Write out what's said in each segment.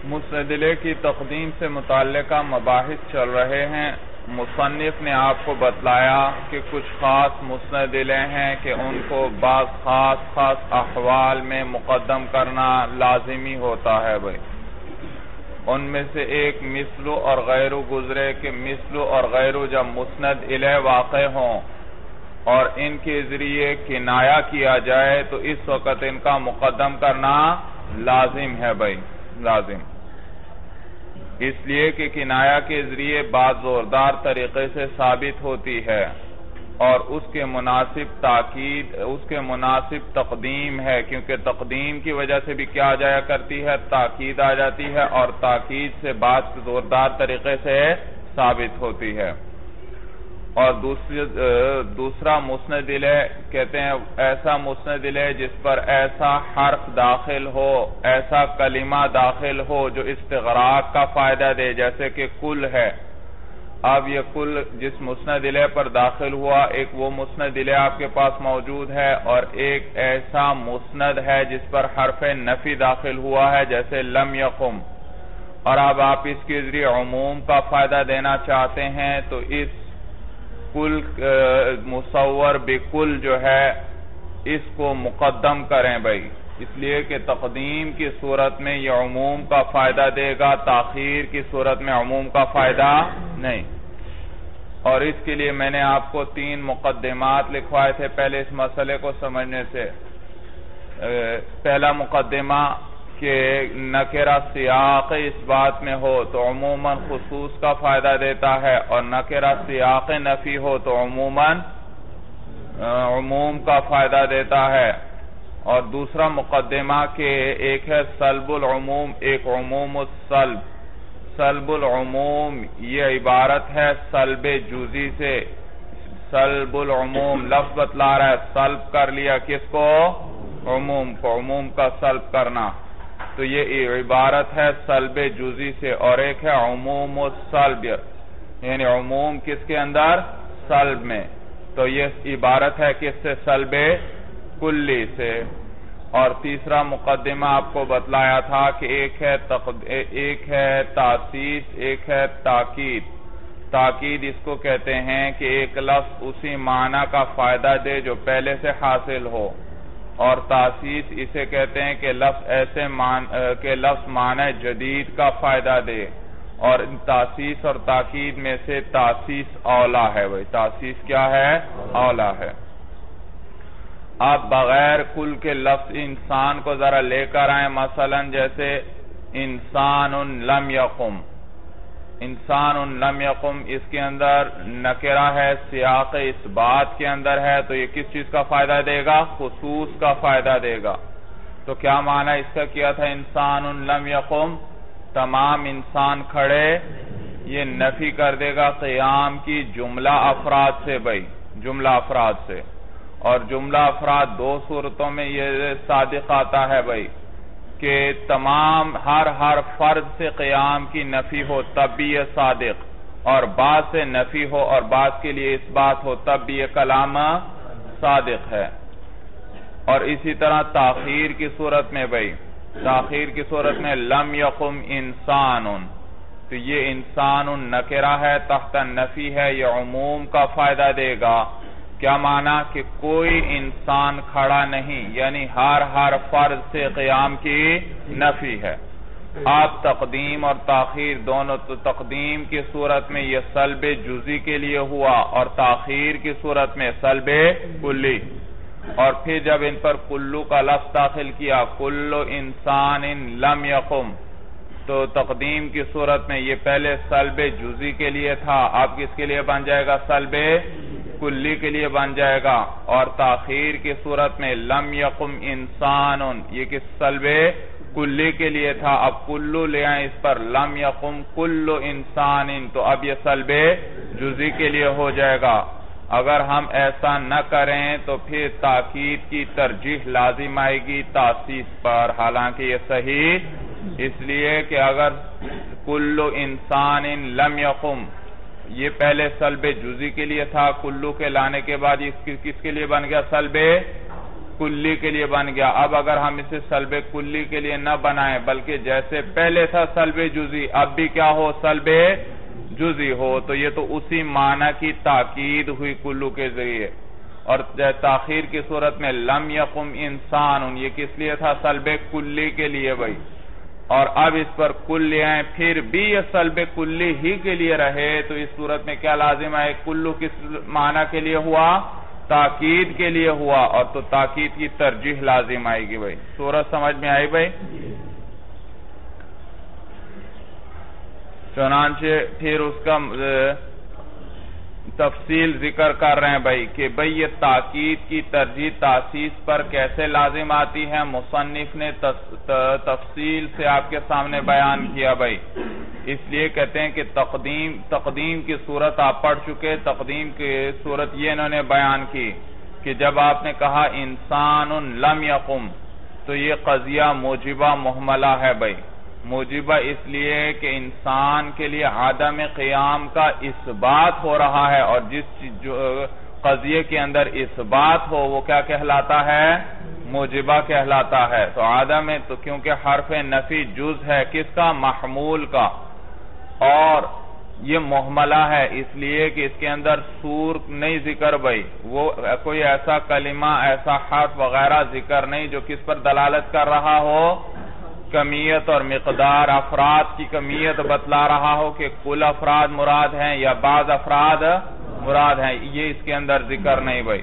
مستدلے کی تقدیم سے متعلقہ مباحث چل رہے ہیں۔ مصنف نے آپ کو بتلایا کہ کچھ خاص مستدلے ہیں کہ ان کو بعض خاص احوال میں مقدم کرنا لازمی ہوتا ہے بھائی۔ ان میں سے ایک مثلو اور غیرو گزرے کہ مثلو اور غیرو جب مسند الیہ واقع ہوں اور ان کے ذریعے کنایہ کیا جائے تو اس وقت ان کا مقدم کرنا لازم ہے بھائی، لازم، اس لیے کہ کنایہ کے ذریعے بات زوردار طریقے سے ثابت ہوتی ہے اور اس کے مناسب تاکید، اس کے مناسب تقدیم ہے، کیونکہ تقدیم کی وجہ سے بھی کیا جایا کرتی ہے، تاکید آ جاتی ہے اور تاکید سے بات زوردار طریقے سے ثابت ہوتی ہے۔ اور دوسرا مسند الیہ کہتے ہیں ایسا مسند الیہ جس پر ایسا حرف داخل ہو، ایسا کلمہ داخل ہو جو استغراق کا فائدہ دے، جیسے کہ کل ہے۔ اب یہ کل جس مسند الیہ پر داخل ہوا، ایک وہ مسند الیہ آپ کے پاس موجود ہے اور ایک ایسا مسند ہے جس پر حرف نفی داخل ہوا ہے، جیسے لم یقم، اور اب آپ اس کے ذریعے عموم کا فائدہ دینا چاہتے ہیں تو اس کل مصور بکل جو ہے اس کو مقدم کریں بھائی، اس لیے کہ تقدیم کی صورت میں یہ عموم کا فائدہ دے گا، تاخیر کی صورت میں عموم کا فائدہ نہیں۔ اور اس کے لیے میں نے آپ کو 3 مقدمات لکھوائے تھے پہلے اس مسئلے کو سمجھنے سے۔ پہلا مقدمہ کہ نکرہ سیاق اس بات میں ہو تو عموماً خصوص کا فائدہ دیتا ہے، اور نکرہ سیاق نفی ہو تو عموماً عموم کا فائدہ دیتا ہے۔ اور دوسرا مقدمہ کہ ایک ہے سلب العموم، ایک عموم السلب۔ سلب العموم یہ عبارت ہے سلب جزئی سے۔ سلب العموم لفظ بتلا رہا ہے، سلب کر لیا کس کو؟ عموم کو، عموم کا سلب کرنا، تو یہ عبارت ہے سلب جزئی سے۔ اور ایک ہے عموم السلب، یعنی عموم کس کے اندر؟ سلب میں، تو یہ عبارت ہے کس سے؟ سلب کلی سے۔ اور تیسرا مقدمہ آپ کو بتلایا تھا کہ ایک ہے تاسیس، ایک ہے تاکید۔ تاکید اس کو کہتے ہیں کہ ایک لفظ اسی معنی کا فائدہ دے جو پہلے سے حاصل ہو، اور تاسیس اسے کہتے ہیں کہ لفظ معنی جدید کا فائدہ دے، اور تاسیس اور تاکید میں سے تاسیس اولا ہے بھائی، تاسیس کیا ہے؟ اولا ہے۔ آپ بغیر کل کے لفظ انسان کو ذرا لے کر آئیں، مثلا جیسے انسان لم یقم، انسان لم یقم، اس کے اندر نکرہ ہے، سیاق اس بات کے اندر ہے، تو یہ کس چیز کا فائدہ دے گا؟ خصوص کا فائدہ دے گا۔ تو کیا معنی اس کا کیا تھا؟ انسان لم یقم، تمام انسان کھڑے، یہ نفی کر دے گا قیام کی جملہ افراد سے بھائی، جملہ افراد سے۔ اور جملہ افراد 2 صورتوں میں یہ صادق آتا ہے بھائی، کہ تمام ہر فرد سے قیام کی نفی ہو تب بھی یہ صادق، اور بعض سے نفی ہو اور بعض کے لیے اس بات ہو تب بھی یہ کلام صادق ہے۔ اور اسی طرح تاخیر کی صورت میں بھائی، تاخیر کی صورت میں لم یقم انسان، تو یہ انسان نکرہ ہے، تحت نفی ہے، یہ عموم کا فائدہ دے گا۔ کیا معنی؟ کہ کوئی انسان کھڑا نہیں، یعنی ہر فرد سے قیام کی نفی ہے۔ آپ تقدیم اور تاخیر دونوں، تو تقدیم کی صورت میں یہ سلب جزئی کے لیے ہوا اور تاخیر کی صورت میں سلب کلی۔ اور پھر جب ان پر کلو کا لفظ داخل کیا، کل انسان لم یقم، تو تقدیم کی صورت میں یہ پہلے سلب جزئی کے لیے تھا، اب کس کے لیے بن جائے گا؟ سلب کلی کے لیے بن جائے گا۔ اور تاخیر کی صورت میں لم یقم انسان، یہ کس؟ سلب کلی کے لیے تھا، اب کلو لے آئیں اس پر، لم یقم کل انسان، تو اب یہ سلب جزئی کے لیے ہو جائے گا۔ اگر ہم ایسا نہ کریں تو پھر تاکید کی ترجیح لازم آئے گی تاسیس پر، حالانکہ یہ صحیح اس لیے کہ اگر کل انسان لم یقم، یہ پہلے سلب جزئی کے لیے تھا، کلو کے لانے کے بعد یہ کس کے لیے بن گیا؟ سلب کلی کے لیے بن گیا. اب اگر ہم اسے سلب کلی کے لیے نہ بنائیں بلکہ جیسے پہلے تھا سلب جزئی اب بھی کیا ہو سلب جزئی ہو تو یہ تو اسی معنی کی تاکید ہوئی کلو کے ذریعے. اور تاخیر کی صورت میں لم یقم انسان یہ کس لیے تھا سلب کلی کے لیے بھائی. اور اب اس پر کل لے آئیں پھر بھی یہ سلب کلی ہی کے لیے رہے تو اس صورت میں کیا لازم ہے کلو کس معنی کے لیے ہوا تاکید کے لیے ہوا اور تو تاکید کی ترجیح لازم آئے گی بھائی. صورت سمجھ میں آئی بھائی. چنانچہ پھر اس کا تفصیل ذکر کر رہے ہیں بھائی کہ بھائی یہ تاکید کی ترجیح تاسیس پر کیسے لازم آتی ہے. مصنف نے تفصیل سے آپ کے سامنے بیان کیا بھائی. اس لیے کہتے ہیں کہ تقدیم کی صورت آپ پڑھ چکے. تقدیم کی صورت یہ انہوں نے بیان کی کہ جب آپ نے کہا انسان لم یقم تو یہ قضیہ موجبہ محملہ ہے بھائی. موجبہ اس لیے کہ انسان کے لیے عدم قیام کا اثبات ہو رہا ہے اور جس قضیے کے اندر اثبات ہو وہ کیا کہلاتا ہے موجبہ کہلاتا ہے. تو عدم تو کیونکہ حرف نفی جز ہے کس کا محمول کا اور یہ محملہ ہے اس لیے کہ اس کے اندر سور نہیں ذکر بھائی. وہ کوئی ایسا کلمہ ایسا حرف وغیرہ ذکر نہیں جو کس پر دلالت کر رہا ہو کمیت اور مقدار افراد کی کمیت بتلا رہا ہو کہ کل افراد مراد ہیں یا بعض افراد مراد ہیں یہ اس کے اندر ذکر نہیں بھائی.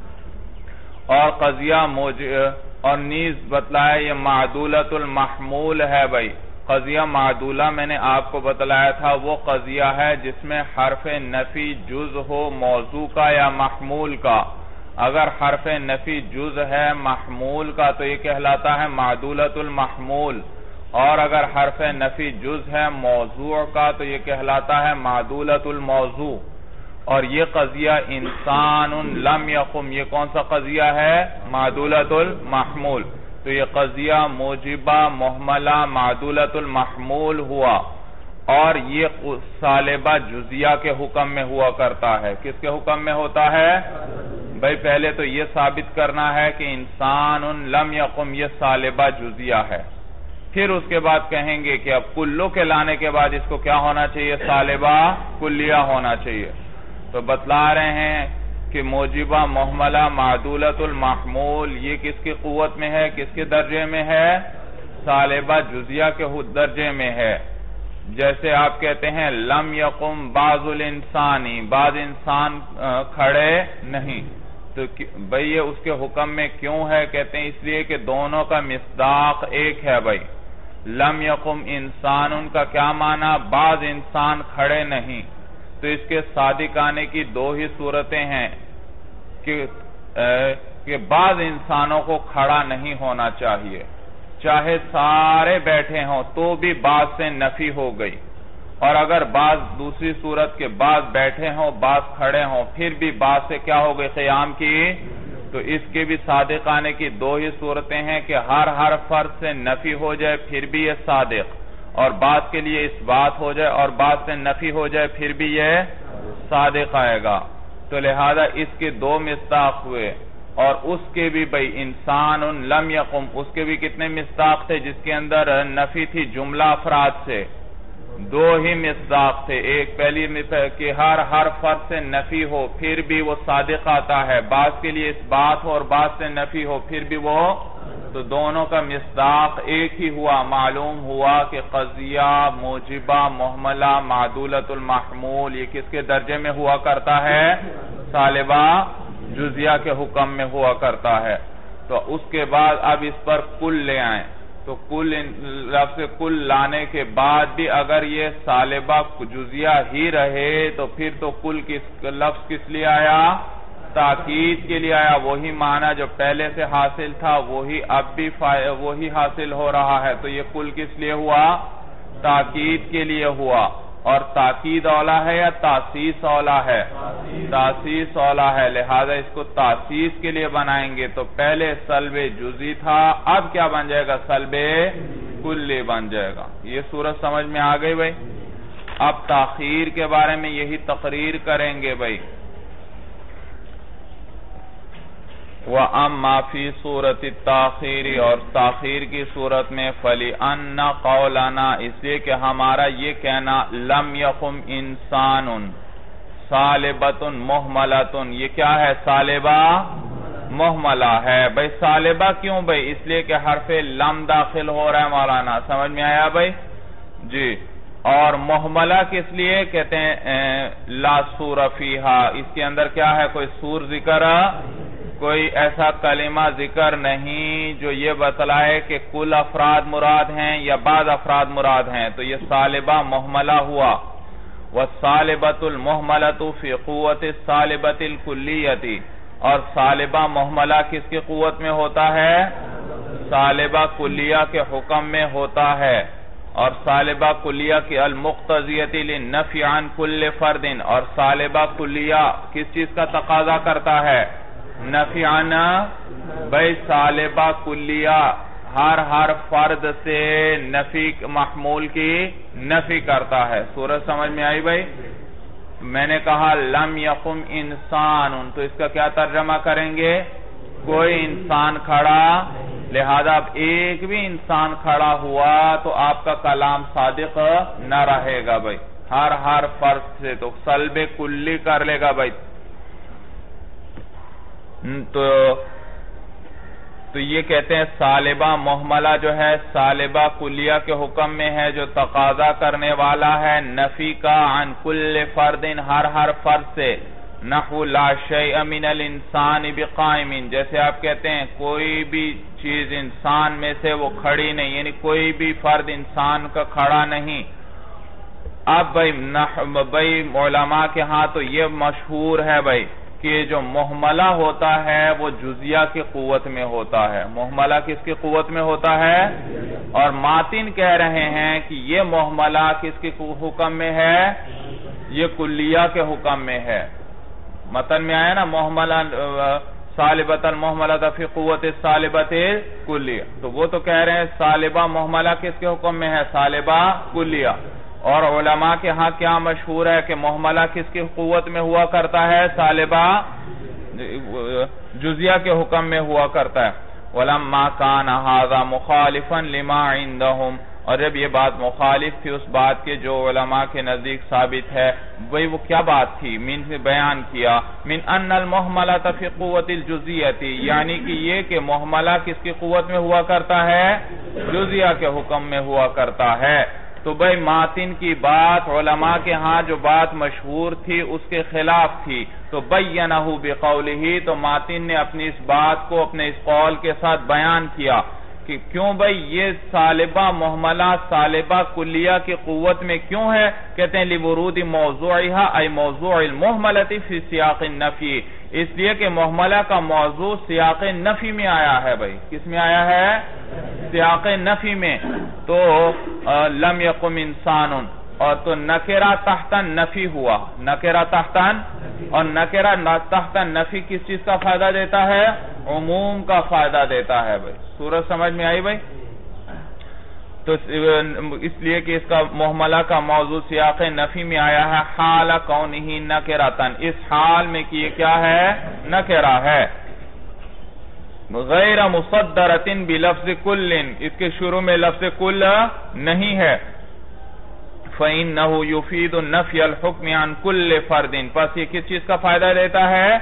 اور قضیہ اور نیز بتلایا یہ معدولۃ المحمول ہے بھائی. قضیہ معدولہ میں نے آپ کو بتلایا تھا وہ قضیہ ہے جس میں حرف نفی جز ہو موضوع کا یا محمول کا. اگر حرف نفی جز ہے محمول کا تو یہ کہلاتا ہے معدولۃ المحمول اور اگر حرف نفی جز ہے موضوع کا تو یہ کہلاتا ہے معدولۃ الموضوع. اور یہ قضیہ انسان لم یقم یہ کون سا قضیہ ہے معدولۃ المحمول. تو یہ قضیہ موجبہ محملہ معدولۃ المحمول ہوا اور یہ سالبہ جزیہ کے حکم میں ہوا کرتا ہے. کس کے حکم میں ہوتا ہے بھائی پہلے تو یہ ثابت کرنا ہے کہ انسان لم یقم یہ سالبہ جزیہ ہے. پھر اس کے بعد کہیں گے کہ اب کلو کے لانے کے بعد اس کو کیا ہونا چاہیے سالبہ کلیہ ہونا چاہیے. تو بتلا رہے ہیں کہ موجبہ محملہ معدولۃ المحمول یہ کس کی قوت میں ہے کس کے درجے میں ہے سالبہ جزیہ کے درجے میں ہے. جیسے آپ کہتے ہیں لم یقم بعض الانسانی بعض انسان کھڑے نہیں تو بھئی یہ اس کے حکم میں کیوں ہے کہتے ہیں اس لیے کہ دونوں کا مصداق ایک ہے بھئی. لم یقم انسان ان کا کیا معنی بعض انسان کھڑے نہیں تو اس کے صادق آنے کی دو ہی صورتیں ہیں کہ بعض انسانوں کو کھڑا نہیں ہونا چاہیے چاہے سارے بیٹھے ہوں تو بھی بعض سے نفی ہو گئی. اور اگر بعض دوسری صورت کے بعض بیٹھے ہوں بعض کھڑے ہوں پھر بھی بعض سے کیا ہو گئی قیام کی تو اس کے بھی صادق آنے کی دو ہی صورتیں ہیں کہ ہر فرد سے نفی ہو جائے پھر بھی یہ صادق اور بعض کے لیے اس بات ہو جائے اور بعض سے نفی ہو جائے پھر بھی یہ صادق آئے گا. تو لہذا اس کے دو مصداق ہوئے اور اس کے بھی بھئی انسان لم یقم اس کے بھی کتنے مصداق تھے جس کے اندر نفی تھی جملہ افراد سے دو ہی مصداق تھے. ایک پہلی کہ ہر فرد سے نفی ہو پھر بھی وہ صادق آتا ہے بعض کے لیے اس بات ہو اور بعض سے نفی ہو پھر بھی وہ تو دونوں کا مصداق ایک ہی ہوا. معلوم ہوا کہ قضیہ موجبہ محملہ معدولۃ المحمول یہ کس کے درجے میں ہوا کرتا ہے سالبہ جزیہ کے حکم میں ہوا کرتا ہے. تو اس کے بعد اب اس پر کل لے آئیں تو کل لفظ کل لانے کے بعد بھی اگر یہ سالبہ جزیہ ہی رہے تو پھر تو کل لفظ کس لیے آیا تاکید کے لیے آیا. وہی معنی جو پہلے سے حاصل تھا وہی اب بھی وہی حاصل ہو رہا ہے. تو یہ کل کس لیے ہوا تاکید کے لیے ہوا. اور تاکید اولا ہے یا تاسیس اولا ہے تاسیس اولا ہے لہذا اس کو تاسیس کے لیے بنائیں گے. تو پہلے سلب جزئی تھا اب کیا بن جائے گا سلب کلی بن جائے گا. یہ صورت سمجھ میں آ گئی بھائی. اب تاخیر کے بارے میں یہی تقریر کریں گے بھائی. وَأَمَّا فِي صُورَةِ التَّاخِيرِ اور تاخیر کی صورت میں فَلِأَنَّ قَوْلَنَا اس لیے کہ ہمارا یہ کہنا لَمْ يَقُمْ إِنسَانٌ صَالِبَةٌ مُحْمَلَةٌ یہ کیا ہے صالبہ محملہ ہے بھئی صالبہ کیوں بھئی اس لیے کہ حرف لم داخل ہو رہا ہے مولانا سمجھ میں آیا بھئی جی اور محملہ کس لیے کہتے ہیں لا سور فیہا اس کے اندر کیا ہے کوئی سور ذکر کوئی ایسا کلمہ ذکر نہیں جو یہ بتلائے کہ کل افراد مراد ہیں یا بعض افراد مراد ہیں تو یہ صالبہ محملہ ہوا والصالبۃ المحملۃ فی قوت الصالبۃ الکلیۃ اور صالبہ محملہ کس کی قوت میں ہوتا ہے صالبہ کلیہ کے حکم میں ہوتا ہے اور صالبہ کلیہ کی المقتضیۃ للنفی عن کل فرد اور صالبہ کلیہ کس چیز کا تقاضا کرتا ہے نفی عن بھئی صالبہ کلیہ ہر فرد سے نفی محمول کی نفی کرتا ہے سورج سمجھ میں آئی بھئی میں نے کہا لم یقم انسان تو اس کا کیا ترجمہ کریں گے کوئی انسان کھڑا لہذا اب ایک بھی انسان کھڑا ہوا تو آپ کا کلام صادق نہ رہے گا بھائی ہر فرد سے تو سلب کلی کر لے گا بھائی تو یہ کہتے ہیں صالبہ محملہ جو ہے صالبہ کلیہ کے حکم میں ہے جو تقاضا کرنے والا ہے نفی کا عن کل فرد ہر فرد سے نحو لا شیء من الانسان بقائم جیسے آپ کہتے ہیں کوئی بھی چیز انسان میں سے وہ کھڑی نہیں یعنی کوئی بھی فرد انسان کا کھڑا نہیں اب بھائی علماء کے ہاں تو یہ مشہور ہے بھائی کہ جو محملہ ہوتا ہے وہ جزیہ کی قوت میں ہوتا ہے محملہ کس کی قوت میں ہوتا ہے اور ماتن کہہ رہے ہیں کہ یہ محملہ کس کے حکم میں ہے یہ کلیہ کے حکم میں ہے متن میں آیا نا محملہ صالبۃ المحملۃ فی قوت الصالبۃ کلیہ تو وہ تو کہہ رہے ہیں صالبہ محملہ کس کے حکم میں ہے صالبہ کلیہ اور علماء کے ہاں کیا مشہور ہے کہ محملہ کس کی قوت میں ہوا کرتا ہے صالبہ جزیہ کے حکم میں ہوا کرتا ہے وَلَمَّا كَانَ هَذَا مُخَالِفًا لِمَا عِندَهُمْ اور جب یہ بات مخالف تھی اس بات کے جو علماء کے نزدیک ثابت ہے وہی وہ کیا بات تھی من سے بیان کیا من ان المحملۃ فی قوت الجزیۃ یعنی کہ یہ کہ محملہ کس کی قوت میں ہوا کرتا ہے جزیہ کے حکم میں ہوا کرتا ہے تو بھئی ماتن کی بات علماء کے ہاں جو بات مشہور تھی اس کے خلاف تھی تو بینہ بقولہ تو ماتن نے اپنی اس بات کو اپنے اس قول کے ساتھ بیان کیا کہ کیوں بھئی یہ صالبہ محملہ صالبہ کلیہ کی قوت میں کیوں ہے کہتے ہیں لورود موضوعها ای موضوع المحملۃ فی سیاق النفی اس لیے کہ محملہ کا موضوع سیاق نفی میں آیا ہے بھئی کس میں آیا ہے سیاق نفی میں تو لم یقم انسان اور تو نکرہ تحت نفی ہوا نکرہ تحت اور نکرہ تحت نفی کس چیز کا فائدہ دیتا ہے عموم کا فائدہ دیتا ہے بھئی سورج سمجھ میں آئی بھئی تو اس لیے کہ اس کا محملہ کا موضوع سیاق نفی میں آیا ہے حال کونہ نکرتن اس حال میں کہ یہ کیا ہے نکرہ ہے غیر مصدرۃ بلفظ کل اس کے شروع میں لفظ کل نہیں ہے فإنه يفيد النفي الحكم عن كل فرد پس یہ کس چیز کا فائدہ دیتا ہے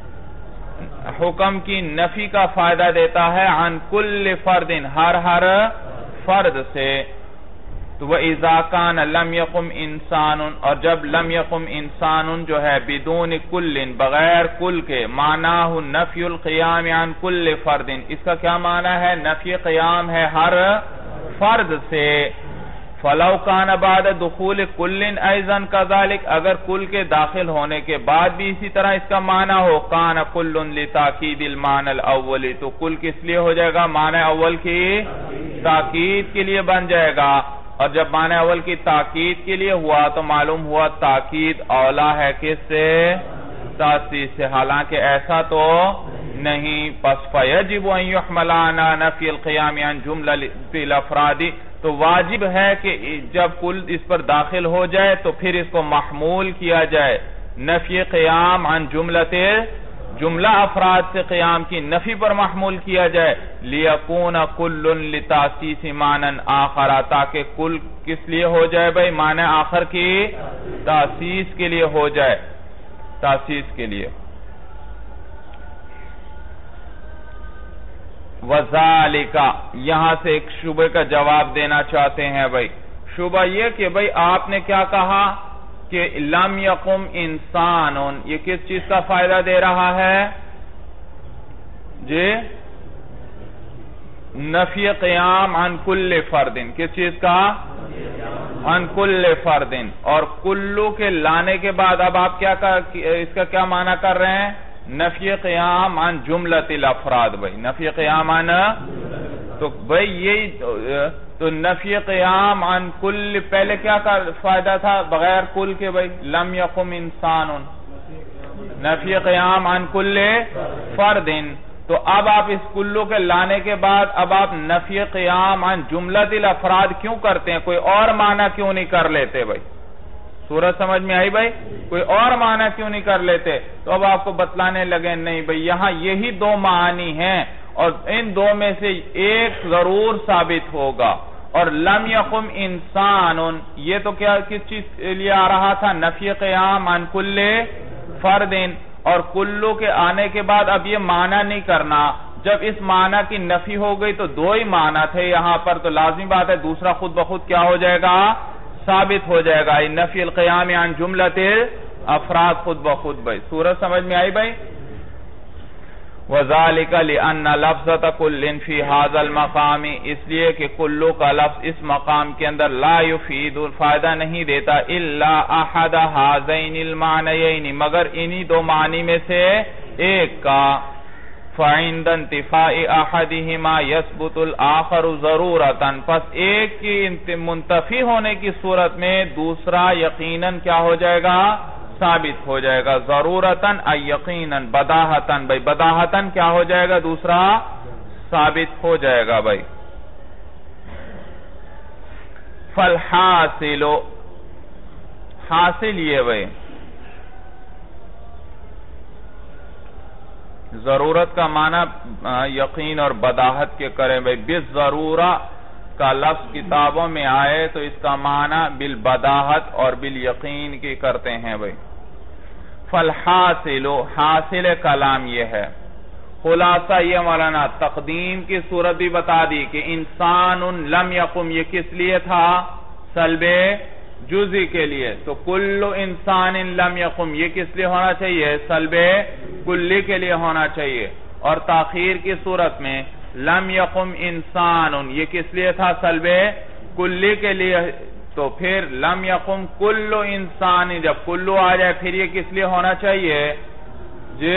حکم کی نفی کا فائدہ دیتا ہے عن كل فرد ہر فرد سے تو وَإِذَا كَانَ لَمْ يَقُمْ إِنسَانٌ اور جب لم یقم انسان جو ہے بدون کل بغیر کل کے معناہ نفی القیام عن کل فرد اس کا کیا معنی ہے نفی قیام ہے ہر فرد سے فَلَوْ كَانَ بَعْدَ دُخُولِ كُلٍ أَيْضًا كَذَلِكَ اگر کل کے داخل ہونے کے بعد بھی اسی طرح اس کا معنی ہو كَانَ كُلٌ لِتَاكِيدِ الْمَعنَى الْأَوَّلِ تو کل کس لیے ہو جائے گا معنی اول کی تاکید کے لیے بن جائے گا اور جب معنی اول کی تاکید کے لیے ہوا تو معلوم ہوا تاکید اولا ہے کس سے تاسیس سے حالانکہ ایسا تو نہیں پس فَيَجِبُ أَن يُحْمَلَ عَنَا نَفْيِ الْقِيَامِ عَنْ جُمْلَةِ الْأَفْرَادِ تو واجب ہے کہ جب کل اس پر داخل ہو جائے تو پھر اس کو محمول کیا جائے نفی قیام عن جملۃ جملہ افراد سے قیام کی نفی پر محمول کیا جائے لیکون کل لتاسیس معنی آخر تاکہ کل کس لیے ہو جائے بھائی معنی آخر کی تاسیس کے لیے ہو جائے تاسیس کے لیے وذالک یہاں سے ایک شبہ کا جواب دینا چاہتے ہیں بھائی شبہ یہ کہ بھائی آپ نے کیا کہا کہ لم یقم انسان یہ کس چیز کا فائدہ دے رہا ہے جی نفی قیام عن کل فرد کس چیز کا عن کل فرد اور کلو کے لانے کے بعد اب آپ کیا اس کا کیا معنی کر رہے ہیں نفی قیام عن جملۃ الافراد بھائی نفی قیام عن تو بھائی یہی تو نفی قیام عن کل پہلے کیا کا فائدہ تھا بغیر کل کے بھائی لم یقم انسان نفی قیام عن کل فرد تو اب آپ اس کلو کے لانے کے بعد اب آپ نفی قیام عن جملۃ الافراد کیوں کرتے ہیں کوئی اور معنی کیوں نہیں کر لیتے بھائی سورج سمجھ میں آئی بھائی کوئی اور معنی کیوں نہیں کر لیتے تو اب آپ کو بتلانے لگے نہیں بھائی یہاں یہی دو معنی ہیں اور ان دو میں سے ایک ضرور ثابت ہوگا اور لم یقم انسان یہ تو کیا کس چیز کے لیے آ رہا تھا نفی قیام عن کل فرد اور کلو کے آنے کے بعد اب یہ معنی نہیں کرنا جب اس معنی کی نفی ہو گئی تو دو ہی معنی تھے یہاں پر تو لازمی بات ہے دوسرا خود بخود کیا ہو جائے گا ثابت ہو جائے گا نفی القیام عن جملۃ افراد خود بخود بھائی سورج سمجھ میں آئی بھائی وَذَلِكَ لِأَنَّ لَفْظَةَ كُلٍّ فِي هَذَا الْمَقَامِ اس لیے کہ کلو کا لفظ اس مقام کے اندر لا يفید فائدہ نہیں دیتا الا احد هذين المعنيين مگر انہی دو معنی میں سے ایک کا فَعِنْدَ انتفاء أَحَدِهِمَا يَثْبُتُ الْآخَرُ ضَرُورَةً پس ایک کی منتفی ہونے کی صورت میں دوسرا یقیناً کیا ہو جائے گا ثابت ہو جائے گا ضرورتاً یقیناً بداہتاً بھائی بداہتاً کیا ہو جائے گا دوسرا ثابت ہو جائے گا بھائی فالحاصل حاصل یہ بھائی ضرورت کا معنی یقین اور بداہت کے کریں بھائی بالضرورہ کا لفظ کتابوں میں آئے تو اس کا معنی بالبداہت اور بالیقین کی کرتے ہیں بھائی فالحاصل حاصل کلام یہ ہے خلاصہ یہ مولانا تقدیم کی صورت بھی بتا دی کہ انسان لم یقم یہ کس لیے تھا سلب جزئی کے لیے تو کل انسان لم یقم یہ کس لیے ہونا چاہیے سلب کلی کے لیے ہونا چاہیے اور تاخیر کی صورت میں لم یقم انسان یہ کس لیے تھا سلب کلی کے لیے تو پھر لم یقم کل انسان جب کلو آ جائے پھر یہ کس لیے ہونا چاہیے جی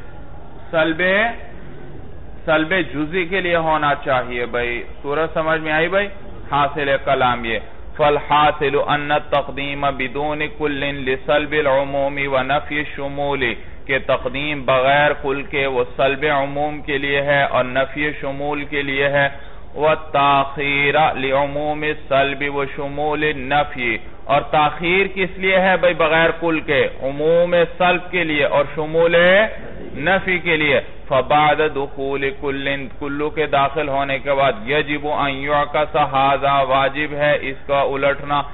سلب جزئی کے لیے ہونا چاہیے بھائی سورج سمجھ میں آئی بھائی حاصل کلام یہ فالحاصل ان التقدیم بدون کل لسلب العموم ونفی الشمول کہ تقدیم بغیر کل کے وہ سلب عموم کے لیے ہے اور نفی شمول کے لیے ہے والتاخیر لعموم السلب وشمول النفی اور تاخیر کس لیے ہے بھائی بغیر کل کے عموم سلب کے لیے اور شمول نفی کے لیے فبعد دخول کلو کے داخل ہونے کے بعد یجب ان یعکس ھذا واجب ہے اس کا الٹنا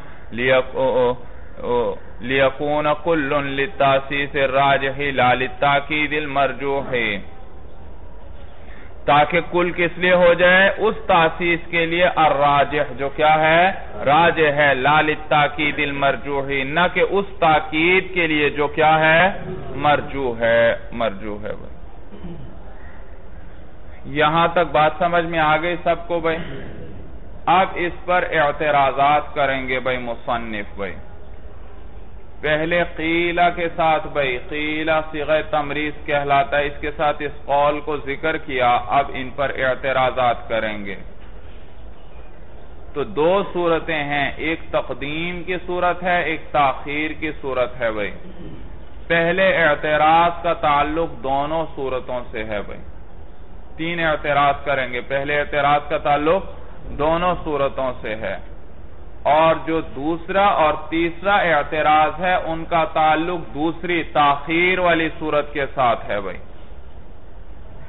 لیکون کل للتاسیس الراجح لا للتاکید المرجوح تاکہ کل کس لیے ہو جائے اس تاسیس کے لیے الراجح جو کیا ہے راجح ہے لا للتاکید المرجوح نہ کہ اس تاکید کے لیے جو کیا ہے مرجوح ہے بھائی یہاں تک بات سمجھ میں آ گئی سب کو بھائی اب اس پر اعتراضات کریں گے بھائی مصنف بھائی پہلے قیلہ کے ساتھ بھائی قیلہ صیغہ تمریض کہلاتا ہے اس کے ساتھ اس قول کو ذکر کیا اب ان پر اعتراضات کریں گے تو دو صورتیں ہیں ایک تقدیم کی صورت ہے ایک تاخیر کی صورت ہے بھائی پہلے اعتراض کا تعلق دونوں صورتوں سے ہے بھائی تین اعتراض کریں گے پہلے اعتراض کا تعلق دونوں صورتوں سے ہے اور جو دوسرا اور تیسرا اعتراض ہے ان کا تعلق دوسری تاخیر والی صورت کے ساتھ ہے بھائی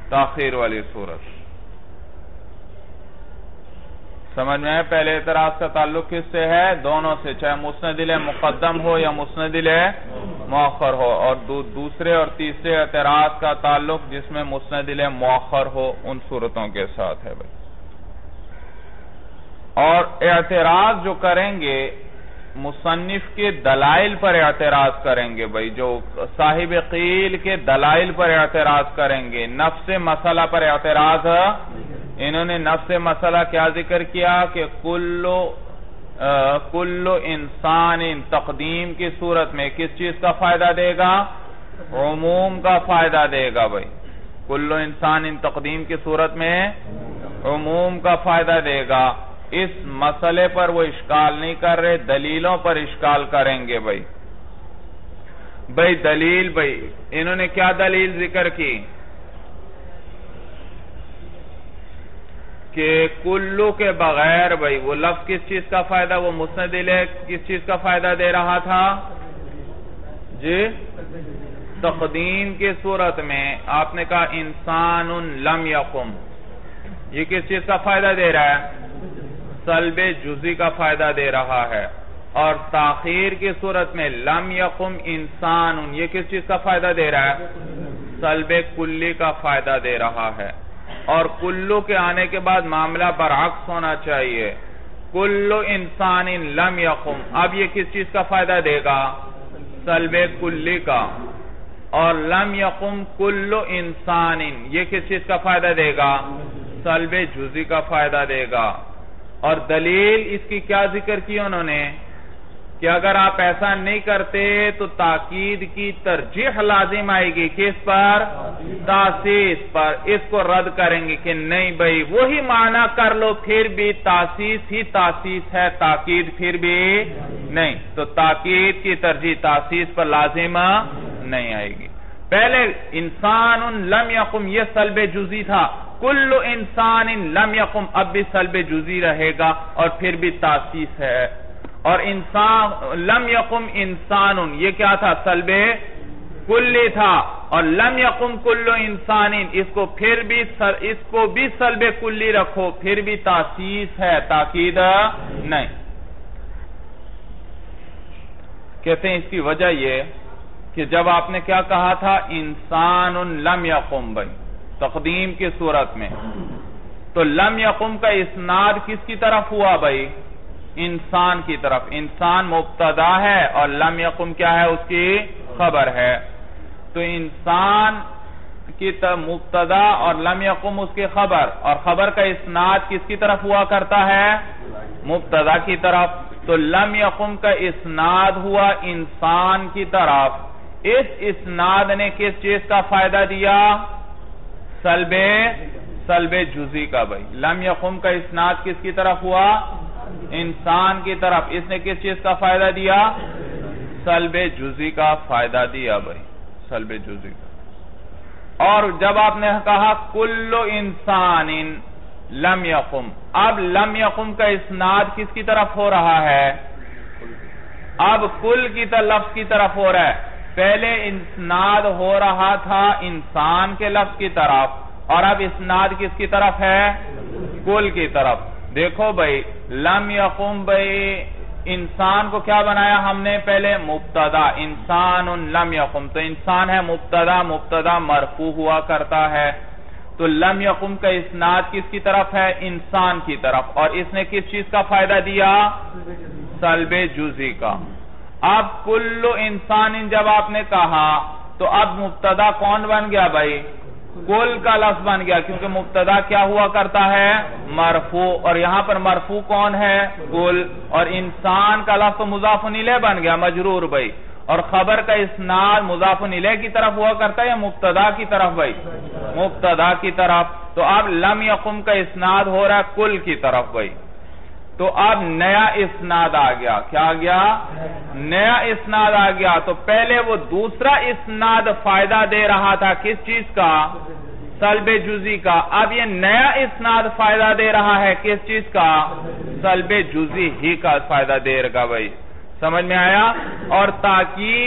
تاخیر والی صورت. سمجھ میں ہے؟ پہلے اعتراض کا تعلق کس سے ہے؟ دونوں سے، چاہے مسند الیہ مقدم ہو یا مسند الیہ مؤخر ہو. اور دوسرے اور تیسرے اعتراض کا تعلق جس میں مسند الیہ مؤخر ہو ان صورتوں کے ساتھ ہے بھائی. اور اعتراض جو کریں گے مصنف کے دلائل پر اعتراض کریں گے بھائی، جو صاحب قیل کے دلائل پر اعتراض کریں گے. نفس مسئلہ پر اعتراض، انہوں نے نفس مسئلہ کیا ذکر کیا کہ کل انسان تقدیم کی صورت میں کس چیز کا فائدہ دے گا؟ عموم کا فائدہ دے گا بھائی. کل انسان تقدیم کی صورت میں عموم کا فائدہ دے گا. اس مسئلے پر وہ اشکال نہیں کر رہے، دلیلوں پر اشکال کریں گے بھائی. دلیل بھائی انہوں نے کیا دلیل ذکر کی کہ کلو کے بغیر بھائی وہ لفظ کس چیز کا فائدہ، وہ مسند الیہ کس چیز کا فائدہ دے رہا تھا جی؟ تقدیم کی صورت میں آپ نے کہا انسان لم یقم، یہ کس چیز کا فائدہ دے رہا ہے؟ سلب جزی کا فائدہ دے رہا ہے. اور تاخیر کی صورت میں لم یقم انسان، یہ کس چیز کا فائدہ دے رہا ہے؟ سلب کلی کا فائدہ دے رہا ہے. اور کلو کے آنے کے بعد معاملہ برعکس ہونا چاہیے. کلو انسان لم یقم، اب یہ کس چیز کا فائدہ دے گا؟ سلب کلی کا. اور لم یقم کلو انسان، یہ کس چیز کا فائدہ دے گا؟ سلب جزی کا فائدہ دے گا. اور دلیل اس کی کیا ذکر کی انہوں نے کہ اگر آپ ایسا نہیں کرتے تو تاکید کی ترجیح لازم آئے گی. کس پر؟ تاسیس پر. اس کو رد کریں گے کہ نہیں بھائی وہی معنی کر لو، پھر بھی تاسیس ہی تاسیس ہے، تاکید پھر بھی نہیں. تو تاکید کی ترجیح تاسیس پر لازم نہیں آئے گی. پہلے انسان لم یقم یہ سلب جزی تھا، کل انسان لم یقم اب بھی سلب جزی رہے گا اور پھر بھی تاسیس ہے. اور انسان لم یقم انسان یہ کیا تھا؟ سلب کلی تھا. اور لم یقم کل انسان اس کو بھی سلب کلی رکھو، پھر بھی تاسیس ہے، تاکید نہیں. کہتے ہیں اس کی وجہ یہ کہ جب آپ نے کیا کہا تھا؟ انسان لم یقم بھائی تقدیم کی صورت میں، تو لم یقم کا اسناد کس کی طرف ہوا بھائی؟ انسان کی طرف. انسان مبتدا ہے اور لم یقم کیا ہے؟ اس کی خبر ہے. تو انسان کی مبتدا اور لم یقم اس کی خبر، اور خبر کا اسناد کس کی طرف ہوا کرتا ہے؟ مبتدا کی طرف. تو لم یقم کا اسناد ہوا انسان کی طرف. اس اسناد نے کس چیز کا فائدہ دیا؟ سلب جزی کا بھائی. لم یقم کا اسناد کس کی طرف ہوا؟ انسان کی طرف. اس نے کس چیز کا فائدہ دیا؟ سلب جزی کا فائدہ دیا بھائی، سلب جزی کا. اور جب آپ نے کہا کل انسان لم یقم، اب لم یقم کا اسناد کس کی طرف ہو رہا ہے؟ اب کل کی لفظ کی طرف ہو رہا ہے. پہلے اسناد ہو رہا تھا انسان کے لفظ کی طرف، اور اب اسناد کس کی طرف ہے؟ کل کی طرف. دیکھو بھائی لم یقم بھائی انسان کو کیا بنایا ہم نے؟ پہلے مبتدا، انسان لم یقم. تو انسان ہے مبتدا، مبتدا مرفوع ہوا کرتا ہے. تو لم یقم کا اسناد کس کی طرف ہے؟ انسان کی طرف. اور اس نے کس چیز کا فائدہ دیا؟ سلب جزی کا. اب کل انسان جب آپ نے کہا تو اب مبتدا کون بن گیا بھائی؟ کل کا لفظ بن گیا، کیونکہ مبتدا کیا ہوا کرتا ہے؟ مرفوع. اور یہاں پر مرفوع کون ہے؟ کل. اور انسان کا لفظ مضاف الیہ بن گیا، مجرور بھائی. اور خبر کا اسناد مضاف الیہ کی طرف ہوا کرتا ہے یا مبتدا کی طرف بھائی؟ مبتدا کی طرف. تو اب لم یقم کا اسناد ہو رہا ہے کل کی طرف بھائی. تو اب نیا اسناد آ گیا. کیا آ گیا؟ نیا اسناد آ گیا. تو پہلے وہ دوسرا اسناد فائدہ دے رہا تھا کس چیز کا؟ سلب جزی کا. اب یہ نیا اسناد فائدہ دے رہا ہے کس چیز کا؟ سلب جزی ہی کا فائدہ دے رہا بھائی. سمجھ میں آیا؟ اور تاکید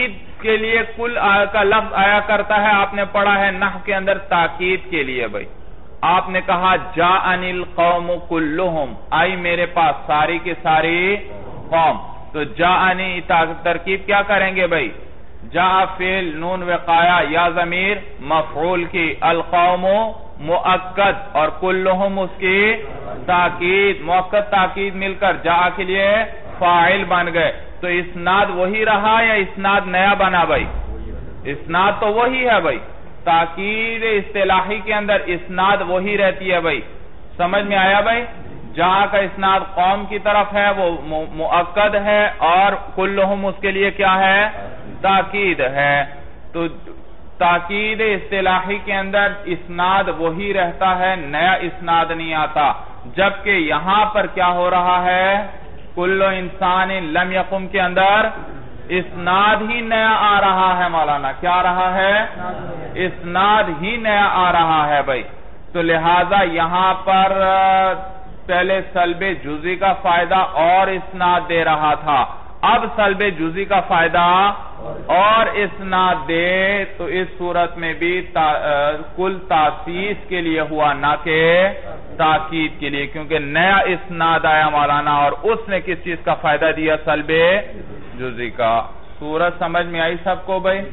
کے لیے کل کا لفظ آیا کرتا ہے، آپ نے پڑھا ہے نحو کے اندر تاکید کے لیے بھائی. آپ نے کہا جاءنی القوم کلہم، آئی میرے پاس ساری کی ساری قوم. تو جاءنی ترکیب کیا کریں گے بھائی؟ جاء فعل نون وقایا یا ضمیر مفعول کی، القوم مؤکد اور کلہم اس کی تاکید، مؤکد تاکید مل کر جاء کے لیے فاعل بن گئے. تو اسناد وہی رہا یا اسناد نیا بنا بھائی؟ اسناد تو وہی ہے بھائی. تاکید اصطلاحی کے اندر اسناد وہی رہتی ہے بھائی. سمجھ میں آیا بھائی؟ جہاں کا اسناد قوم کی طرف ہے وہ مؤکد ہے اور کلہم اس کے لیے کیا ہے؟ تاکید ہے. تو تاکید اصطلاحی کے اندر اسناد وہی رہتا ہے، نیا اسناد نہیں آتا. جبکہ یہاں پر کیا ہو رہا ہے؟ کل انسان لم یقم کے اندر اسناد ہی نیا آ رہا ہے مولانا. کیا آ رہا ہے؟ اسناد ہی نیا آ رہا ہے بھائی. تو لہذا یہاں پر پہلے سلب جزئی کا فائدہ اور اسناد دے رہا تھا، اب سلب جزئی کا فائدہ اور اسناد دے. تو اس صورت میں بھی کل تاسیس کے لیے ہوا نہ کہ تاکید کے لیے، کیونکہ نیا اسناد آیا مولانا اور اس نے کس چیز کا فائدہ دیا؟ سلب جزئی کا. صورت سمجھ میں آئی سب کو بھائی؟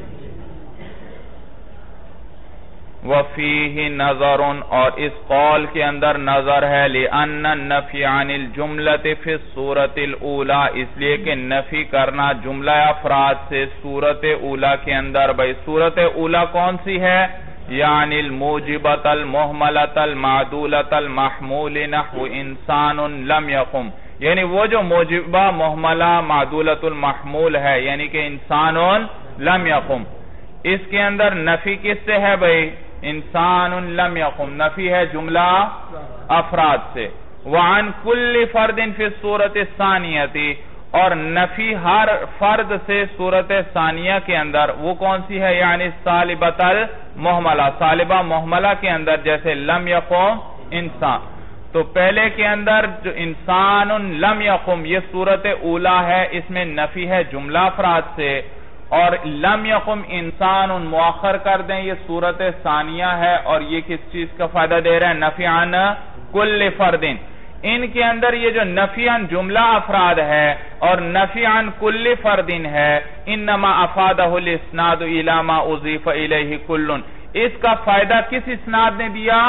وَفِيهِ نَظَرٌ، اور اس قول کے اندر نظر ہے، لِأَنَّ النَّفِي عَنِ الْجُمْلَةِ فِي الصُّورَةِ الْأُولَى، اس لیے کہ نفی کرنا جملہ افراد سے صورت اولا کے اندر. بھائی صورت اولا کون سی ہے؟ یعنی الموجبۃ المحملۃ المعدولۃ المحمول نحو انسان لم یقم، یعنی وہ جو موجبہ محملہ معدولۃ المحمول ہے، یعنی کہ انسان لم یقم. اس کے اندر نفی کس سے ہے بھائی؟ انسان لم یقم، نفی ہے جملہ افراد سے. وعن کل فرد فی الصورت الثانیہ، اور نفی ہر فرد سے صورت ثانیہ کے اندر. وہ کون سی ہے؟ یعنی صالبۃ المحملہ، صالبہ محملہ کے اندر، جیسے لم یقم انسان. تو پہلے کے اندر جو انسان لم یقم یہ صورت اولا ہے، اس میں نفی ہے جملہ افراد سے، اور لم یقم انسان مؤخر کر دیں یہ صورت ثانیہ ہے، اور یہ کس چیز کا فائدہ دے رہے ہیں؟ نفی عن کل فرد. ان کے اندر یہ جو نفی عن جملہ افراد ہے اور نفی عن کل فرد ہے، انما افادہ الاسناد الی ما اضیف الیہ کل، اس کا فائدہ کس اسناد نے دیا؟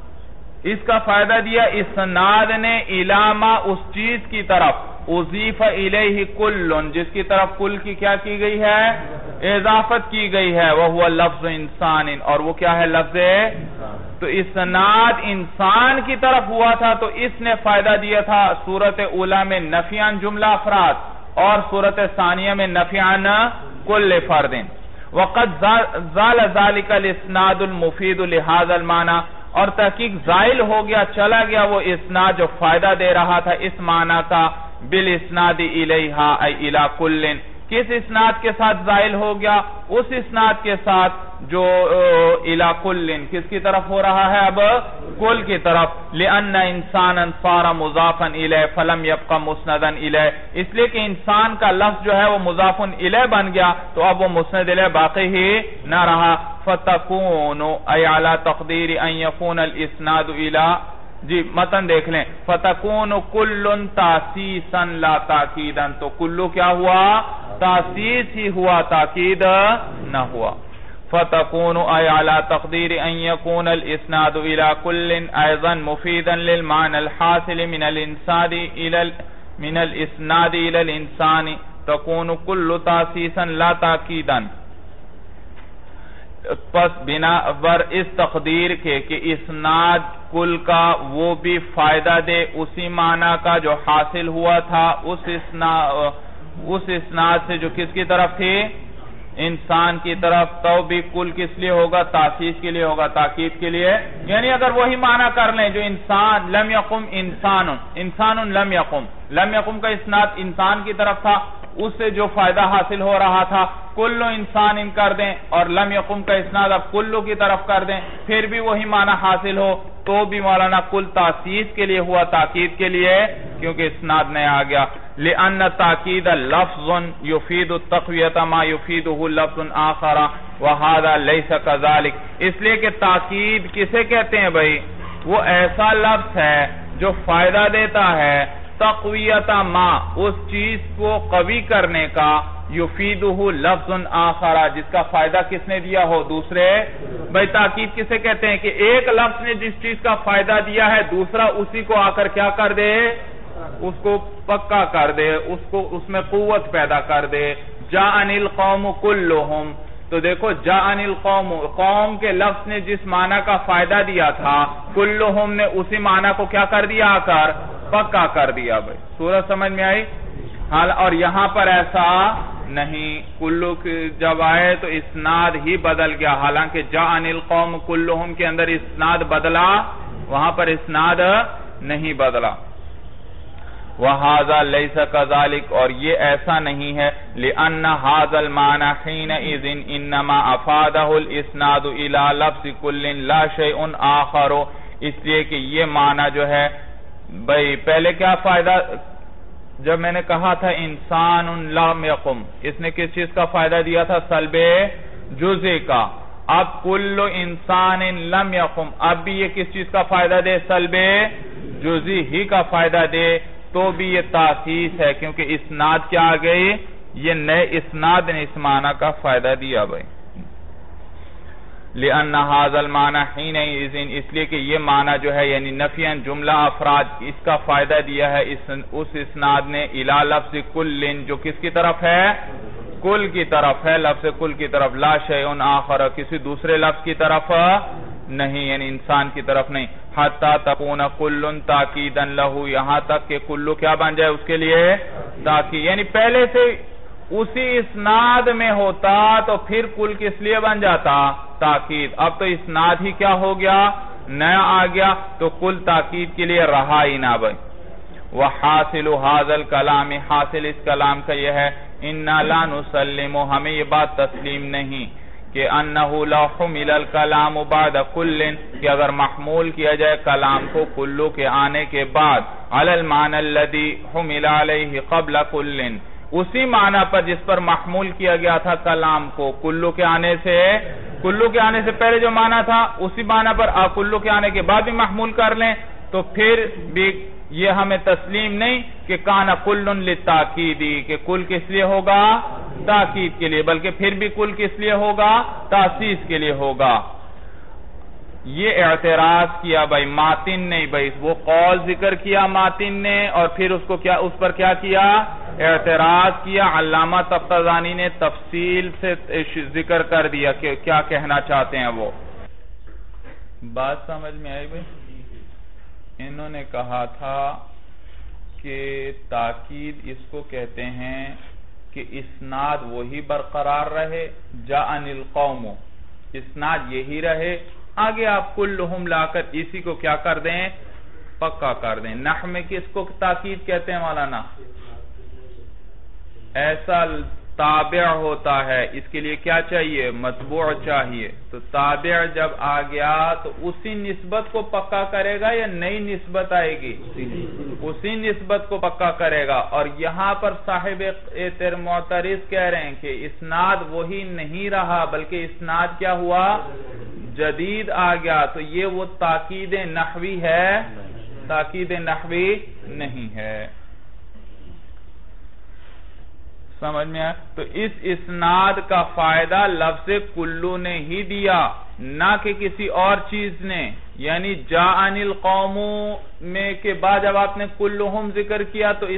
اس کا فائدہ دیا اسناد نے الی ما اس چیز کی طرف اضیف الیہ کل، جس کی طرف کل کی کیا کی گئی ہے؟ اضافت کی گئی ہے. وہو لفظ انسان، اور وہ کیا ہے؟ لفظ. تو اسناد انسان کی طرف ہوا تھا تو اس نے فائدہ دیا تھا صورت اولا میں نفی عن جملہ افراد، اور صورت ثانیہ میں نفی عن کل فرد. وقد زال ذلك الاسناد المفید لهذا المعنى، اور تحقیق زائل ہو گیا، چلا گیا وہ اسناد جو فائدہ دے رہا تھا اس معنی کا، بالاسناد الیہا ای الی کل. کس اسناد کے ساتھ زائل ہو گیا؟ اس اسناد کے ساتھ جو الی کل، کس کی طرف ہو رہا ہے؟ اب کل کی طرف. لأن انسانا صار مضافا الیہ فلم یبقى مسندا الیہ، اس لیے کہ انسان کا لفظ جو ہے وہ مضاف الیہ بن گیا تو اب وہ مسند الیہ باقی ہی نہ رہا. فتکون ای علی تقدیر ان یکون الاسناد الی، جی متن دیکھ لیں، فتکون کل تاسیسا لا تاکیدا، تو کلو کیا ہوا؟ تاسیس ہی ہوا، تاکید نہ ہوا. فتكون أي على تقدير أن يكون الإسناد إلى كل أيضا مفيدا للمعنى الحاصل من الإسناد إلى الإنسان، تكون كل تاسيسا لا تأكيدا. پس بنا بر اس تقدیر کے کہ اسناد کل کا وہ بھی فائدہ دے اسی معنی کا جو حاصل ہوا تھا اس اسناد سے جو کس کی طرف تھی؟ انسان کی طرف. تو بھی کل کس لیے ہوگا؟ تاسیس کے لیے ہوگا، تاکید کے لیے. یعنی اگر وہی معنی کر لیں جو انسان لم یقم انسان لم یقم، لم یقم کا اسناد انسان کی طرف تھا، اس سے جو فائدہ حاصل ہو رہا تھا کلو انسان کر دیں، اور لم یقم کا اسناد اب کلو کی طرف کر دیں، پھر بھی وہی معنی حاصل ہو تو بھی مولانا کل تاسیس کے لیے ہوا، تاکید کے لیے، کیونکہ اسناد نیا آ گیا. لأن تاکید لفظ یفید التقویت ما یفیدہ لفظ آخر وہذا لیس کذالک، اس لیے کہ تاکید کسے کہتے ہیں بھائی؟ وہ ایسا لفظ ہے جو فائدہ دیتا ہے تقویت ما، اس چیز کو قوی کرنے کا، یفیدہ لفظ آخر، جس کا فائدہ کس نے دیا ہو؟ دوسرے۔ بھائی تاکید کسے کہتے ہیں؟ کہ ایک لفظ نے جس چیز کا فائدہ دیا ہے دوسرا اسی کو آ کر کیا کر دے؟ اس کو پکا کر دے، اس میں قوت پیدا کر دے۔ جاءنی القوم کلہم، تو دیکھو جاءنی القوم، قوم کے لفظ نے جس معنی کا فائدہ دیا تھا کلہم نے اسی معنی کو کیا کر دیا؟ آ کر پکا کر دیا۔ بھائی سورہ سمجھ میں آئی؟ اور یہاں پر ایسا نہیں، کلو جب آئے تو اسناد ہی بدل گیا، حالانکہ جاءنی القوم کلہم کے اندر اسناد بدلا، وہاں پر اسناد نہیں بدلا۔ وَهَذَا لَيْسَ كَذَلِكَ، اور یہ ایسا نہیں ہے، لِأَنَّ هَذَا الْمَعْنَى حِينَئِذٍ إِنَّمَا أَفَادَهُ الْإِسْنَادُ إِلَى لَفْظِ كُلٍّ لَا شَيْءٌ آخَرُ، اس لیے کہ یہ معنی جو ہے بھئی پہلے کیا فائدہ، جب میں نے کہا تھا انسان لم یقم، اس نے کس چیز کا فائدہ دیا تھا؟ سلب جزئی کا۔ اب کل انسان لم یقم، اب بھی یہ کس چیز کا فائدہ دے؟ سلب جزئی ہی کا فائدہ دے، تو بھی یہ تاسیس ہے، کیونکہ اسناد کیا آ گئی؟ یہ نئے اسناد نے اس معنی کا فائدہ دیا۔ بھائی لِأَنَّ هَذَا الْمَعْنَى حِينَئِذٍ، اس لیے کہ یہ معنی جو ہے یعنی نفیاً جملہ افراد، اس کا فائدہ دیا ہے اس اسناد نے اِلَى لفظ کُلٍ، جو کس کی طرف ہے؟ کل کی طرف ہے، لفظ کل کی طرف، لا شیء آخر، کسی دوسرے لفظ کی طرف نہیں، یعنی انسان کی طرف نہیں۔ حتی تکون کل تاکیدا لہ، یہاں تک کہ کلو کیا بن جائے اس کے لیے؟ تاکید، یعنی پہلے سے اسی اسناد میں ہوتا تو پھر کل کس لیے بن جاتا؟ تاکید۔ اب تو اسناد ہی کیا ہو گیا؟ نیا آ گیا، تو کل تاکید کے لیے رہا ہی نہ۔ بھائی وحاصل هذا الكلام، حاصل اس کلام کا یہ ہے، انا لا نسلم، ہمیں یہ بات تسلیم نہیں کہ انه لا حمل الكلام بعد كل، کہ اگر محمول کیا جائے کلام کو کلو کے آنے کے بعد، على المعنى الذي حمل عليه قبل كل، اسی معنی پر جس پر محمول کیا گیا تھا کلام کو کلو کے آنے سے پہلے جو معنی تھا اسی معنی پر کلو کے آنے کے بعد بھی محمول کر لیں، تو پھر بھی یہ ہمیں تسلیم نہیں کہ کانا کل للتاکیدی، کہ کل کس لیے ہوگا؟ تاکید کے لیے، بلکہ پھر بھی کل کس لیے ہوگا؟ تاسیس کے لیے ہوگا۔ یہ اعتراض کیا بھائی ماتن نے، بھائی وہ قول ذکر کیا ماتن نے، اور پھر اس پر کیا کیا؟ اعتراض کیا۔ علامہ تفتزانی نے تفصیل سے ذکر کر دیا کہ کیا کہنا چاہتے ہیں وہ۔ بات سمجھ میں آئی بھائی؟ انہوں نے کہا تھا کہ تاکید اس کو کہتے ہیں کہ اسناد وہی برقرار رہے، جاءنی القوم، اسناد یہی رہے، آگے آپ کلہم لا کر اسی کو کیا کر دیں؟ پکا کر دیں۔ نحو میں کس کو تاکید کہتے ہیں مولانا؟ ایسا تابع ہوتا ہے، اس کے لیے کیا چاہیے؟ متبوع چاہیے، تو تابع جب آ گیا تو اسی نسبت کو پکا کرے گا یا نئی نسبت آئے گی؟ اسی نسبت کو پکا کرے گا۔ اور یہاں پر صاحب معترض کہہ رہے ہیں کہ اسناد وہی نہیں رہا بلکہ اسناد کیا ہوا؟ جدید آ گیا، تو یہ وہ تاکید نحوی ہے؟ تاکید نحوی نہیں ہے۔ سمجھ میں آیا؟ تو اس اسناد کا فائدہ لفظ کلو نے ہی دیا، نہ کہ کسی اور چیز نے، یعنی جاءنی القوم میں کے بعد جب آپ نے کلہم ذکر کیا تو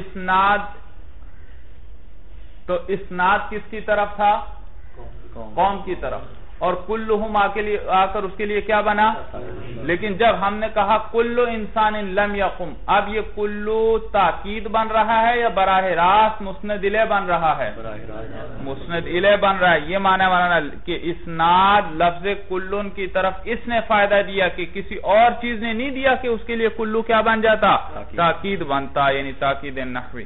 اسناد کس کی طرف تھا؟ قوم کی طرف، اور کلہم آ کر اس کے لیے کیا بنا؟ لیکن جب ہم نے کہا کلو انسان لم یقم، اب یہ کلو تاکید بن رہا ہے یا براہ راست مسند الیہ بن رہا ہے؟ مسند الیہ بن رہا ہے۔ یہ معنی کہ اسناد لفظ کلن کی طرف اس نے فائدہ دیا کہ کسی اور چیز نے نہیں دیا کہ اس کے لیے کلو کیا بن جاتا؟ تاکید بنتا، یعنی تاکید نحوی۔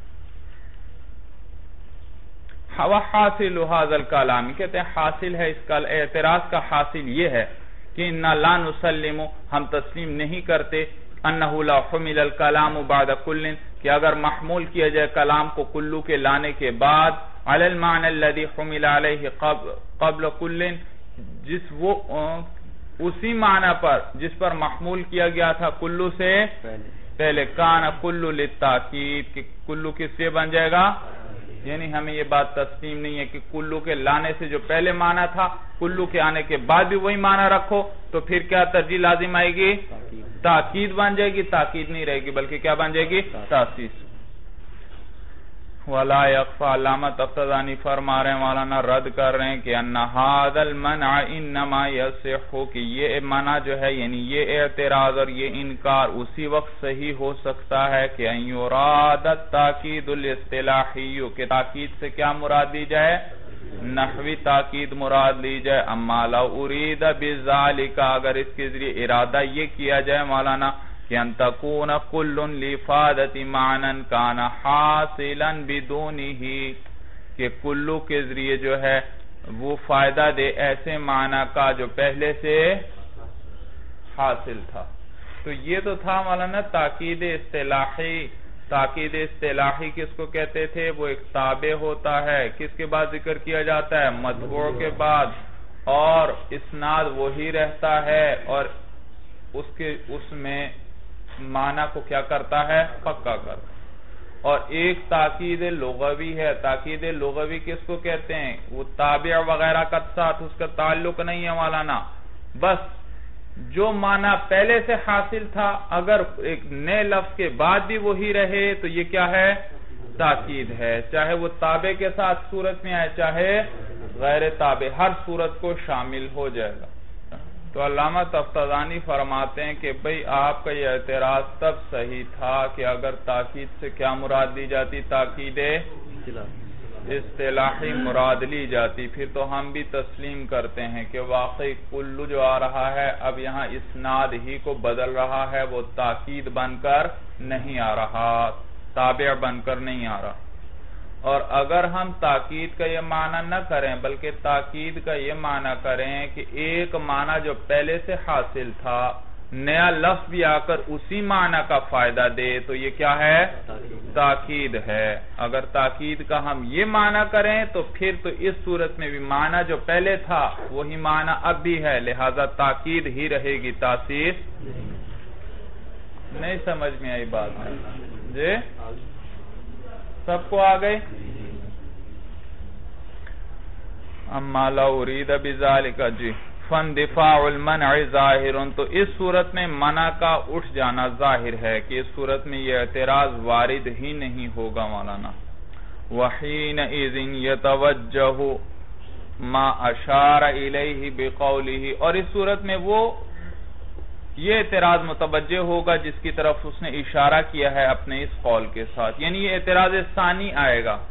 حاصل هذا الكلام، کہتے ہیں حاصل ہے اس کا اعتراض کا حاصل یہ ہے کہ انا لا نسلم، ہم تسلیم نہیں کرتے انہو لا حمل الکلام بعد کل، کہ اگر محمول کیا جائے کلام کو کلو کے لانے کے بعد علی المعنی الذی حمل علیہ قبل کل، اسی معنی پر جس پر محمول کیا گیا تھا کلو سے پہلے، کان کلو للتاکید، کہ کلو کس سے بن جائے گا، یعنی ہمیں یہ بات تسلیم نہیں ہے کہ کلو کے لانے سے جو پہلے معنی تھا کلو کے آنے کے بعد بھی وہی معنی رکھو تو پھر کیا ترجیح لازم آئے گی، تاکید بن جائے گی، تاکید نہیں رہے گی بلکہ کیا بن جائے گی، تاسیس۔ وَلَا يَخْفَى، علامہ تفتزانی فرما رہے ہیں، مولانا رد کر رہے ہیں کہ أَنَّ هَذَا الْمَنْعَ إِنَّمَا يَصِحُّ، کہ یہ منع جو ہے یعنی یہ اعتراض اور یہ انکار اسی وقت صحیح ہو سکتا ہے کہ أَن يُرَادَ التَّاكِيدُ الْاِسْتِلَاحِيُّ، کہ تاکید سے کیا مراد لی جائے، نحوی تاکید مراد لی جائے۔ اما لو ارید بذالک، اگر اس کے ذریعے ارادہ یہ کیا جائے مولانا کہ ان تکون کل لافادۃ معنی کان حاصلا بدونہ، کہ کلو کے ذریعے جو ہے وہ فائدہ دے ایسے معنی کا جو پہلے سے حاصل تھا، تو یہ تو تھا مولانا تاکید اصطلاحی۔ تاکید اصطلاحی کس کو کہتے تھے، وہ ایک تابع ہوتا ہے، کس کے بعد ذکر کیا جاتا ہے، متبوع کے بعد، اور اسناد وہی رہتا ہے اور اس میں معنی کو کیا کرتا ہے، پکا کرتا ہے۔ اور ایک تاکید لغوی ہے۔ تاکید لغوی کس کو کہتے ہیں، وہ تابع وغیرہ کا ساتھ اس کا تعلق نہیں ہے مولانا، بس جو معنی پہلے سے حاصل تھا اگر ایک نئے لفظ کے بعد بھی وہی رہے تو یہ کیا ہے، تاکید ہے، چاہے وہ تابع کے ساتھ صورت میں آئے چاہے غیر تابع، ہر صورت کو شامل ہو جائے گا۔ تو علامہ تفتزانی فرماتے ہیں کہ بھئی آپ کا یہ اعتراض تب صحیح تھا کہ اگر تاکید سے کیا مراد لی جاتی، تاکید اصطلاحی مراد لی جاتی، پھر تو ہم بھی تسلیم کرتے ہیں کہ واقعی کلو جو آ رہا ہے اب یہاں اسناد ہی کو بدل رہا ہے، وہ تاکید بن کر نہیں آ رہا، تابع بن کر نہیں آ رہا۔ اور اگر ہم تاکید کا یہ معنی نہ کریں بلکہ تاکید کا یہ معنی کریں کہ ایک معنی جو پہلے سے حاصل تھا نیا لفظ بھی آ کر اسی معنی کا فائدہ دے تو یہ کیا ہے، تاکید ہے۔ اگر تاکید کا ہم یہ معنی کریں تو پھر تو اس صورت میں بھی معنی جو پہلے تھا وہی معنی اب بھی ہے، لہذا تاکید ہی رہے گی، تاسیس نہیں۔ سمجھ میں آئی بات ہے جی، سب کو آ گئی۔ اما لو ارید بذالک، جی فاندفاع المنع ظاہر، تو اس صورت میں منع کا اٹھ جانا ظاہر ہے کہ اس صورت میں یہ اعتراض وارد ہی نہیں ہوگا مولانا۔ وحینئذ یتوجہ ما اشار الیہ بقولہ، اور اس صورت میں وہ یہ اعتراض متوجہ ہوگا جس کی طرف اس نے اشارہ کیا ہے اپنے اس قول کے ساتھ، یعنی یہ اعتراض ثانی آئے گا۔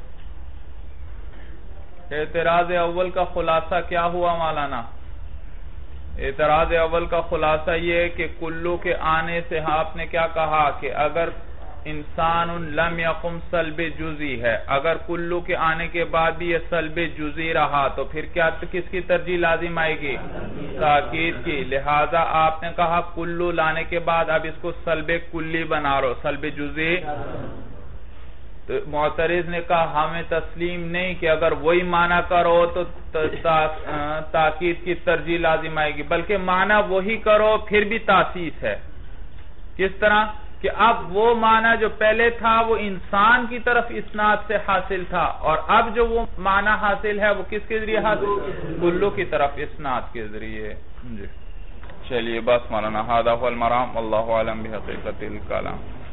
اعتراض اول کا خلاصہ کیا ہوا مولانا، اعتراض اول کا خلاصہ یہ ہے کہ کلو کے آنے سے آپ نے کیا کہا کہ اگر انسان لم یقم سلب جزی ہے، اگر کلو کے آنے کے بعد بھی یہ سلب جزی رہا تو پھر کیا کس کی ترجیح لازم آئے گی، تاکید کی، لہذا آپ نے کہا کلو لانے کے بعد اب اس کو سلب کلی بنا رہو، سلب جزی۔ تو معترض نے کہا ہمیں تسلیم نہیں کہ اگر وہی معنی کرو تو تاکید کی ترجیح لازم آئے گی، بلکہ معنی وہی کرو پھر بھی تاسیس ہے۔ کس طرح کہ اب وہ معنی جو پہلے تھا وہ انسان کی طرف اسناد سے حاصل تھا، اور اب جو وہ معنی حاصل ہے وہ کس کے ذریعے حاصل، کلو کی طرف اسناد کے ذریعے۔ جی چلیے بس مولانا، ھذا ھو المرام، واللہ اعلم بحقیقت الکلام۔